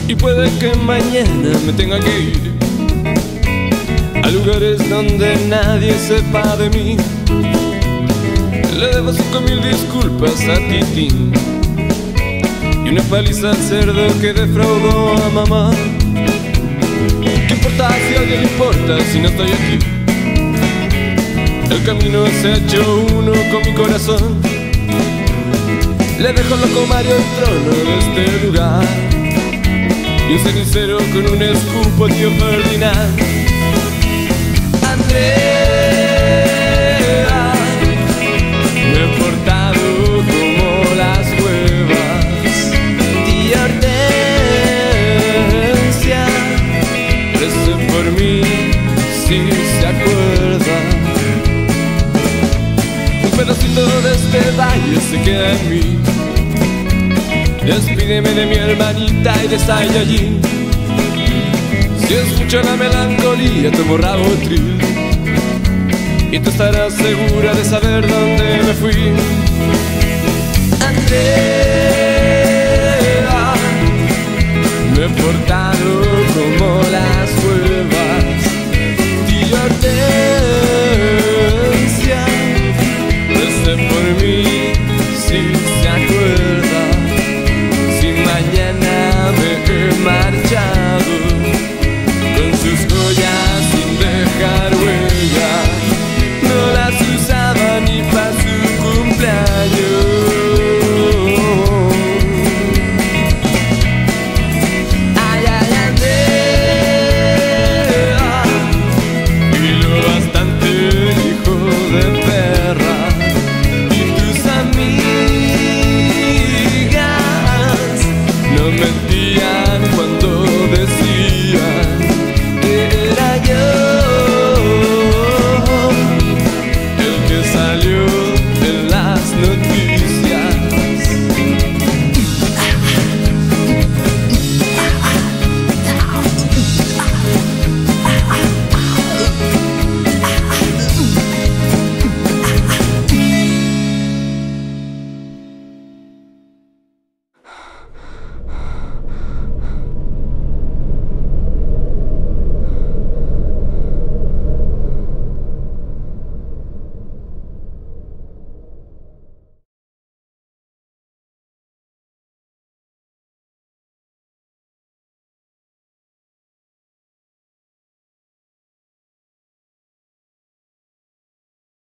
Y puede que mañana me tenga que ir a lugares donde nadie sepa de mí. Le debo 5000 disculpas a Titín y una paliza al cerdo que defraudó a mamá. ¿Qué importa si a alguien le importa si no estoy aquí? El camino se ha hecho uno con mi corazón. Le dejo al loco Mario el trono de este lugar y un cenicero con un escupo, tío Ferdinand. Andrea, me he portado como las huevas. Tía Hortensia, rece por mí si se acuerda. Un pedacito de este valle se queda en mí. Despídeme de mi hermanita y de Saiyajin. Si escucho la melancolía tomo Rabotril y tú estarás segura de saber dónde me fui. Andrea, me he portado como las huevas. Tía Hortensia, rece por mí si se acuerda. Si mañana me he marchado con sus joyas sin dejar huella, no las usaba ni para su cumpleaños. Ay, ay, Andrea, y lo bastante hijo de perra. Y tus amigas no mentían cuando